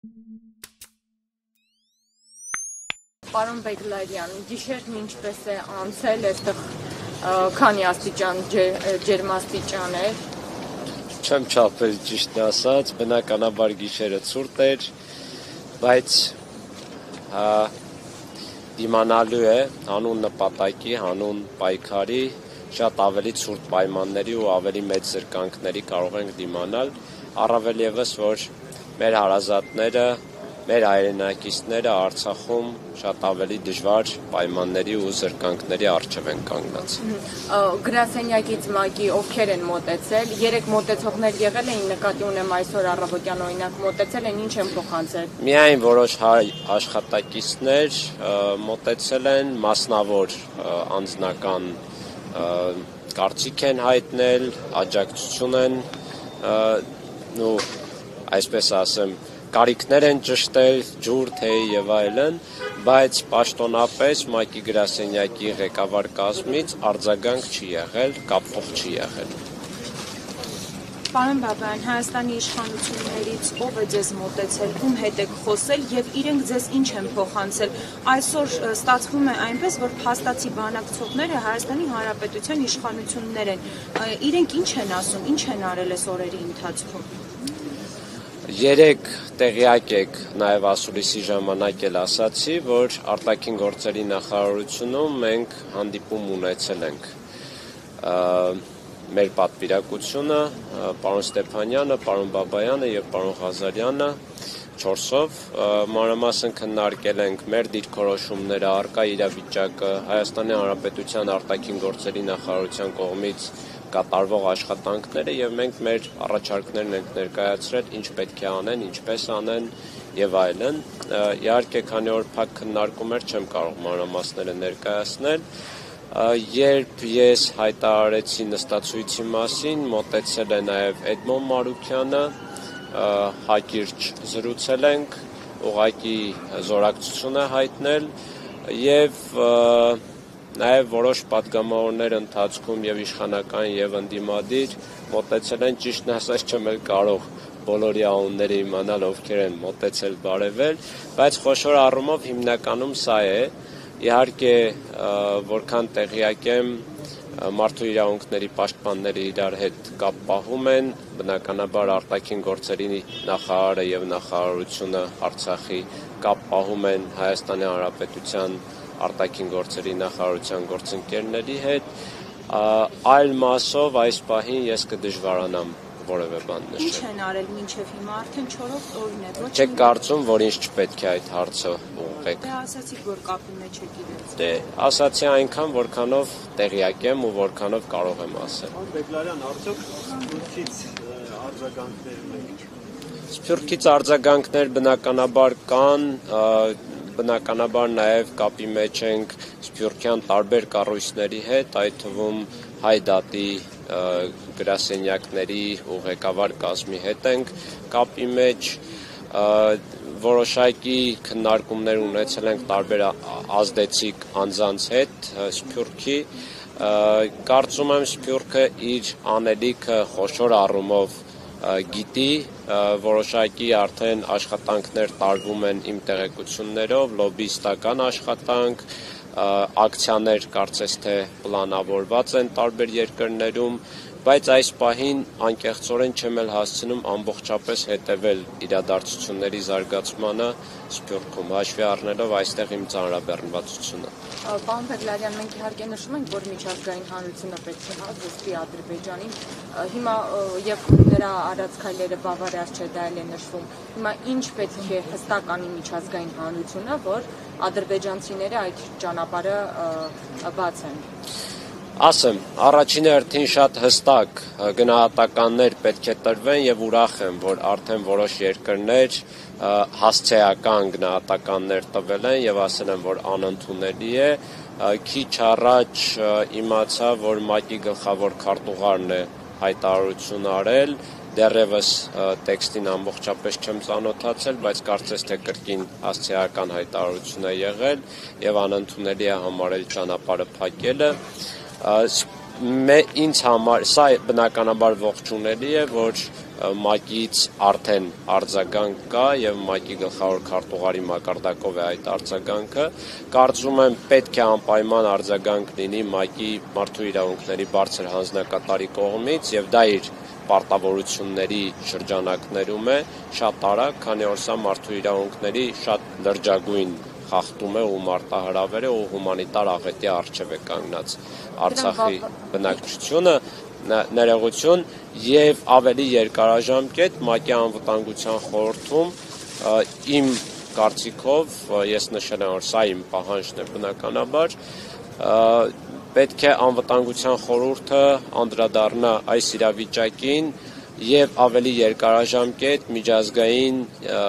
Պարոն Բեգլարյան, գիշերն ինչպես է անցել, այստեղ քանի աստիճան ջերմաստիճան էր։ Չեմ չափել ճիշտն ասած, բնականաբար գիշերը ցուրտ էր, բայց դիմանալու է հանուն նպատակի, հանուն պայքարի, շատ ավելի ցուրտ պայմանների ու ավելի մեծ զրկանքների կարող ենք դիմանալ, առավել ևս, որ մեր հարազատները, մեր հայրենակիցները Արցախում շատ ավելի դժվար պայմանների ու զրկանքների առջև են կանգնած։ Գրասենյակից ՄԱԿ-ի ովքեր են մոտեցել, 3 մոտեցողներ եղել էին, նկատի ունեմ այսօր առավոտյան օրինակ մոտեցել են, ինչ են փոխանցել։ Միայն որոշ հայ աշխատակիցներ մոտեցել են, մասնավոր անձնական կարծիք են հայտնել, աջակցություն են, այսպես ասեմ, կարիքներ են ճշտել, ջուր, թեյ եւ այլն, բայց պաշտոնապես ՄԱԿ-ի գրասենյակի ղեկավար կազմից արձագանք չի եղել, կապող չի եղել։ Պարոն Բաբայան, Հայաստանի իշխանություններից ով է ձեզ մոտեցել, ում հետ եք խոսել եւ իրենք ձեզ ինչ են փոխանցել։ Այսօր ստացվում է այնպես, որ փաստացի բանակցողները Հայաստանի Հանրապետության իշխանություններ են։ Իրենք ինչ են ասում, ինչ են արել այս օրերի ընթացքում։ Երեք տեղյակ եք նաև ասուլիսի ժամանակ էլ ասացի, որ արտաքին գործերի նախարարությունում մենք հանդիպում ունեցել ենք մեր պատվիրակությունը, պարոն Ստեփանյանը, պարոն Բաբայանը եւ պարոն Ղազարյանը 4-ով մանրամասն քննարկել ենք մեր դիրքորոշումները, առկա իրավիճակը, Հայաստանի Հանրապետության արտաքին գործերի նախարարության կողմից կատարվող աշխատանքները եւ մենք մեր առաջարկներն ենք ներկայացրել, ինչ պետք է անեն, ինչպես անեն եւ այլն։ Իհարկե, քանի որ փակ քննարկումներ չեմ կարող մանրամասները ներկայացնել, երբ ես հայտարարեցի նստածույցի մասին, մոտեցել է նաեւ Էդմոն Մարուքյանը, հակիրճ զրուցել ենք, ուղղակի զորակցություն է հայտնել եւ նաև որոշ պատգամավորներ ընթացքում եւ իշխանական եւ ընդդիմադիր մոտեցել են, ճիշտն ասած չեմ էլ կարող բոլորի անունները իմանալ, ովքեր են մոտեցել բարևել, բայց խոշոր առումով հիմնականում սա է, իհարկե որքան տեղյակ եմ, մարդու իրավունքների պաշտպանները իրար հետ կապ պահում են, բնականաբար արտաքին գործերի նախարարը եւ նախարարությունը Արցախի կապ պահում են Հայաստանի Հանրապետության արտաքին գործերի նախարարության գործընկերների հետ, այլ մասով այս պահին ես կդժվարանամ որևէ բան նշել։ Ինչ են արել մինչև հիմա, արդեն 4-րդ օրն է, ոչ։ Չեք կարծում, որ ինձ չպետք է այդ հարցը ուղղեք։ Դե ասացիք, որ կապի մեջ եք իրենց։ Դե ասացի այնքան, որքանով տեղյակ եմ ու որքանով կարող եմ ասել։ Պարոն Բեգլարյան, արդյոք Սփյուռքից արձագանքներ ունեք։ Սփյուռքից արձագանքներ բնականաբար կան, բնականաբար նաև կապի մեջ ենք սփյուռքյան տարբեր կառույցների հետ, այդ թվում Հայդատի գրասենյակների ու ղեկավար կազմի հետ ենք կապի մեջ, որոշակի քննարկումներ ունեցել ենք տարբեր ազդեցիկ անձանց հետ Սփյուռքի, կարծում եմ Սփյուռքը իր անելիքը խոշոր առումով գիտի, որոշակի արդեն աշխատանքներ տարվում են իմ տեղեկություններով, լոբիստական աշխատանք, ակցիաներ կարծես թե պլանավորված են տարբեր երկրներում, բայց այս պահին անկեղծորեն չեմ էլ հասցնում ամբողջապես հետևել իրադարձությունների զարգացմանը Սփյուռքում, հաշվի առնելով այստեղ իմ ծանրաբեռնվածությունը։ Պարոն Բեգլարյան, մենք իհարկե նշում ենք, որ միջազգային հանրությունը պետք է զսպի Ադրբեջանին, հիմա եւ նրա արած քայլերը բավարար չէ, դա էլ է նշվում։ Հիմա ինչ պետք է հստակ անի միջազգային հանրությունը, որ ադրբեջանցիները այդ ճանապարհը բացեն։ Ասեմ, առաջին հերթին շատ հստակ գնահատականներ պետք է տրվեն եւ ուրախ եմ, որ արդեն որոշ երկրներ հասցեական գնահատականներ տվել են եւ ասել են, որ անընդունելի է, քիչ առաջ իմացա, որ ՄԱԿ-ի գլխավոր քարտուղարն է հայտարարություն արել, դեռևս տեքստին ամբողջապես չեմ ծանոթացել, բայց կարծես թե կրկին հասցեական հայտարարություն է եղել եւ անընդունելի է համարել ճանապարհը փակելը։ Ինձ համար սա բնականաբար ողջունելի է, որ ՄԱԿ-ից արդեն արձագանք կա եւ ՄԱԿ-ի գլխավոր քարտուղարի մակարդակով է այդ արձագանքը։ Կարծում եմ պետք է անպայման արձագանք լինի ՄԱԿ-ի մարդու իրավունքների բարձր հանձնակատարի կողմից եւ դա իր պարտավորությունների շրջանակներում է շատ արագ, քանի որ սա մարդու իրավունքների շատ լրջագույն խախտում է ու մարտահրավեր է ու հումանիտար աղետի առջև է կանգնած Արցախի բնակչությունը, ներողություն եւ ավելի երկարաժամկետ ՄԱԿ-ի անվտանգության խորհրդում իմ կարծիքով ես նշել եմ որ սա իմ պահանջն է բնականաբար պետք է անվտանգության խորհուրդը անդրադառնա այս իրավիճակին եւ ավելի երկարաժամկետ միջազգային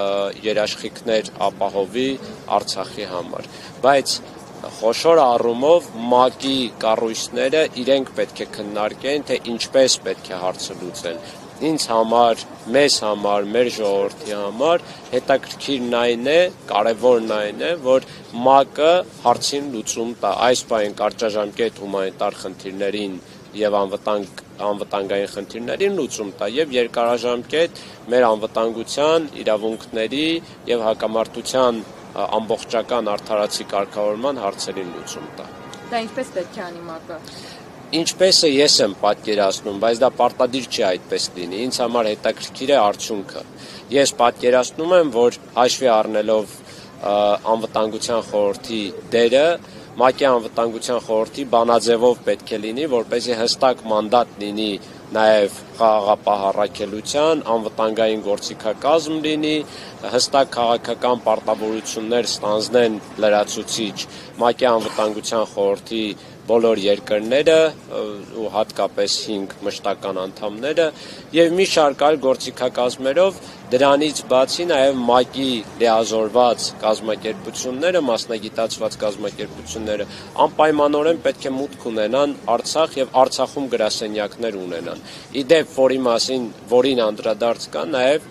երաշխիքներ ապահովի Արցախի համար բայց խոշոր առումով ՄԱԿ-ի կառույցները իրենք պետք է քննարկեն, թե ինչպես պետք է հարցը լուծեն։ Ինձ համար, մեզ համար, մեր ժողովրդի համար հետաքրքիրն այն է, կարևորն այն է, որ ՄԱԿ-ը հարցին լուծում տա։ Այս պահին կարճաժամկետ հումանիտար խնդիրներին եւ անվտանգային խնդիրներին լուծում տա եւ երկարաժամկետ մեր անվտանգության, իրավունքների եւ հակամարտության ամբողջական արդարացի կարգավորման հարցերին լուծում տա։ Դա ինչպես պետք է անի ՄԱԿ-ը։ Ինչպեսը ես եմ պատկերացնում, բայց դա պարտադիր չի այդպես լինի։ Ինձ համար հետաքրքիր է արդյունքը։ Ես պատկերացնում եմ, որ հաշվի առնելով անվտանգության խորհրդի դերը, ՄԱԿ-ի անվտանգության խորհրդի բանաձևով պետք է լինի, որպեսզի հստակ մանդատ լինի նաև խաղաղապահ առաքելության, անվտանգային գործիքակազմ լինի, հստակ քաղաքական պարտավորություններ ստանձնեն լրացուցիչ ՄԱԿ-ի անվտանգության խորհրդի բոլոր երկրները ու հատկապես 5 մշտական անդամները եւ մի շարք այլ գործիքակազմերով դրանից բացի նաեւ ՄԱԿ-ի լիազորված կազմակերպությունները, մասնագիտացված կազմակերպությունները անպայմանորեն պետք է մուտք ունենան Արցախ եւ Արցախում գրասենյակներ ունենան։ Իդեպ, որին անդրադարձ կա նաեւ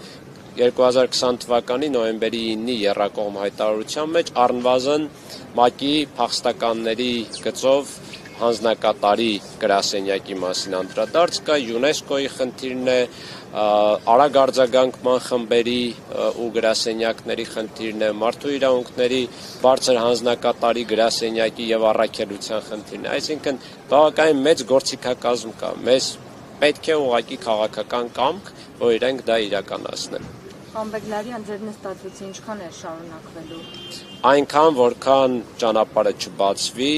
2020 թվականի նոյեմբերի 9-ի եռակողմ հայտարարության մեջ առնվազն ՄԱԿ-ի փախստականների գծով հանձնակատարի գրասենյակի մասին անդրադարձ կա, ՅՈՒՆԵՍԿՕ-ի խնդիրն է, արագ արձագանքման խմբերի ու գրասենյակների խնդիրն է, մարդու իրավունքների բարձր հանձնակատարի գրասենյակի եւ առաքելության խնդիրն է, այսինքն բավականին մեծ գործիքակազմ կա, մեզ պետք է ուղղակի քաղաքական կամք, որ իրենք դա իրականացնեն։ Խանբեգլարյան ձեր նստածությունն ինչքան է շարունակվելու։ Այնքան, որքան ճանապարհը չբացվի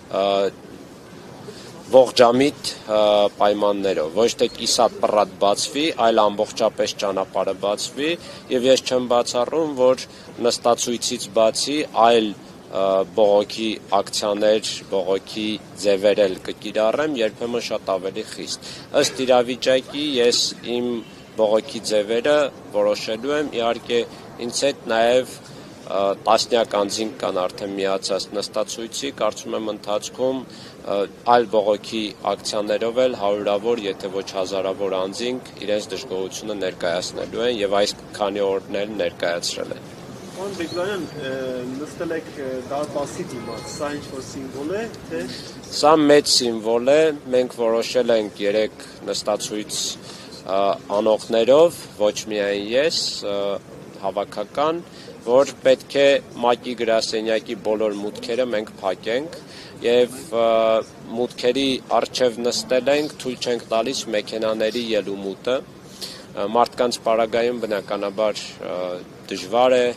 ողջամիտ պայմաններով, ոչ թե կիսատ պռատ բացվի, այլ ամբողջապես ճանապարհը բացվի եւ ես չեմ բացառում, որ նստածույցից բացի այլ բողոքի ակցիաներ, բողոքի ձևեր էլ կկիրառեմ, երբեմն շատ ավելի խիստ։ Ըստ իրավիճակի ես իմ բողոքի ձևերը որոշելու եմ, իհարկե ինձ հետ նաև տասնյակ անձինք կան արդեն միացած նստածույցի, կարծում եմ ընթացքում այլ բողոքի ակցիաներով էլ հարյուրավոր, եթե ոչ հազարավոր անձինք իրենց դժգոհությունը ներկայացնելու են եւ այս քանի օրներ ներկայացրել են։ Պարոն Բեգլարյան, նստել եք դարպասի դիմաց, սա ինչ-որ սիմվոլ է, թե։ Սա մեծ սիմվոլ է, մենք որոշել ենք 3 նստածույց անողներով, ոչ միայն ես, հավաքական, որ պետք է ՄԱԿ-ի գրասենյակի բոլոր մուտքերը մենք փակենք եւ մուտքերի առջև նստել ենք, թույլ չենք տալիս մեքենաների ելումուտը։ Մարդկանց պարագայում բնականաբար դժվար է,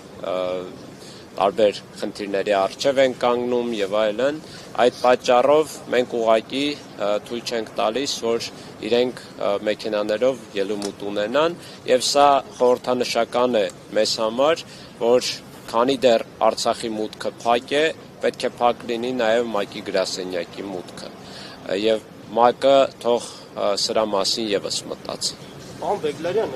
տարբեր խնդիրների առջև են կանգնում եւ այլն։ Այդ պատճառով մենք ուղղակի թույլ չենք տալիս, որ իրենք մեքենաներով ելումուտ ունենան եւ սա խորհրդանշական է մեզ համար, որ քանի դեռ Արցախի մուտքը փակ է, պետք է փակ լինի նաեւ ՄԱԿ-ի գրասենյակի մուտքը եւ ՄԱԿ-ը թող սրա մասին եւս մտածի։ Պարոն Բեգլարյան,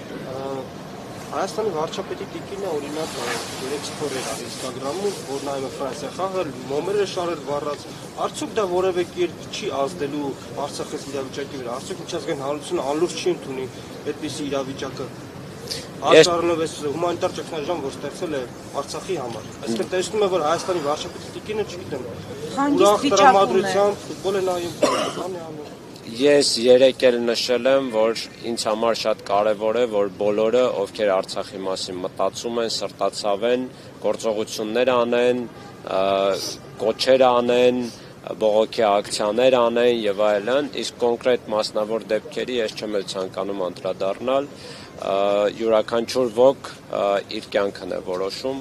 Հայաստանի վարչապետի տիկինը օրինակ 3 սթորեր արի Instagram-ում, որ նայում է Ֆրանսիա խաղը, մոմերը շարել վառած, արդյոք դա որևէ կերպ չի ազդելու Արցախի իրավիճակի վրա, արդյոք միջազգային հանրությունը անլուրջ չի ընդունի այդպիսի իրավիճակը։ Արցախն է հումանիտար ճգնաժամ, որ ստեղծել է Արցախի համար։ Այսինքն տեսնում եմ, որ Հայաստանի վարչապետի տիկինը, չգիտեմ, ուրախ տրամադրությամբ ֆուտբոլ է նայում, բան է անում։ Ես երեք էլ նշել եմ, որ ինձ համար շատ կարևոր է, որ բոլորը, ովքեր Արցախի մասին մտածում են, սրտացավ են, գործողություններ անեն, կոչեր անեն, բողոքի ակցիաներ անեն եւ այլն, իսկ կոնկրետ մասնավոր դեպքերի ես չեմ էլ ցանկանում անդրադառնալ, յուրաքանչյուր ոք իր կյանքն է որոշում,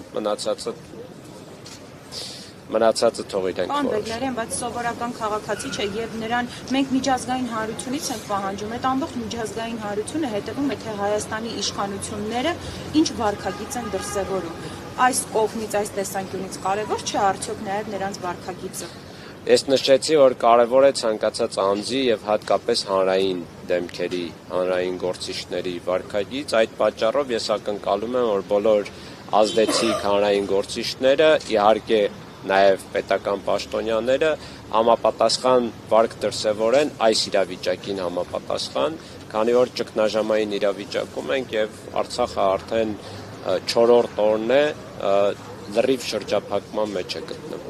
մնացածը թող իրենք Պարոն որոշեն։ Բեգլարյան, բայց սովորական քաղաքացի չէ եւ նրան մենք միջազգային հանրությունից ենք պահանջում, այդ ամբողջ միջազգային հանրությունը հետևում է թե Հայաստանի իշխանությունները ինչ վարքագիծ են դրսևորում։ Այս կողմից, այս տեսանկյունից կարևոր չէ արդյոք նաեւ նրանց վարքագիծը։ Ես նշեցի, որ կարևոր է ցանկացած անձի եւ հատկապես հանրային դեմքերի, հանրային գործիչների վարքագիծ, այդ պատճառով ես ակնկալում եմ, որ բոլոր ազդեցիկ հանրային գործիչները, իհարկե նաև պետական պաշտոնյաները համապատասխան վարք դրսևորեն այս իրավիճակին համապատասխան, քանի որ ճգնաժամային իրավիճակում ենք եւ Արցախը արդեն 4-րդ օրն է լրիվ շրջափակման մեջ է գտնվում։